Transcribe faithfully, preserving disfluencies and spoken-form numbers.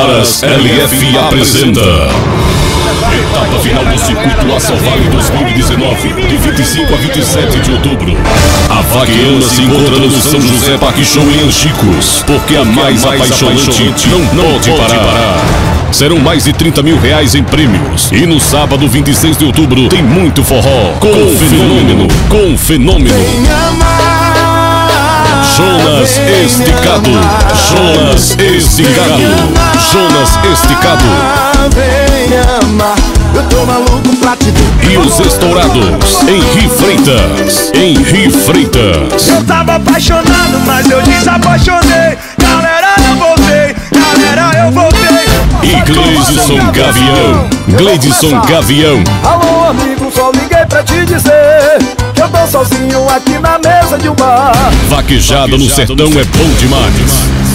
Aras L F apresenta etapa final do Circuito Laço Vale dois mil e dezenove, de vinte e cinco a vinte e sete de outubro. A Vaqueana se encontra no São José Parque Show em Anchicos, porque a mais apaixonante não pode parar. Serão mais de trinta mil reais em prêmios. E no sábado, vinte e seis de outubro, tem muito forró. Com o fenômeno, com o fenômeno. Jonas Esticado, Jonas Esticado, Jonas Esticado. Eu tô maluco pra te ver. E os estourados, Henri Freitas, Henri Freitas. Eu tava apaixonado, mas eu desapaixonei. Galera, eu voltei, galera, eu voltei. E Gleidson Gavião, Gleidson Gavião. Alô, amigo, só liguei pra te dizer que eu tô sozinho aqui na mesa de um bar. Vaquejada no sertão é bom demais.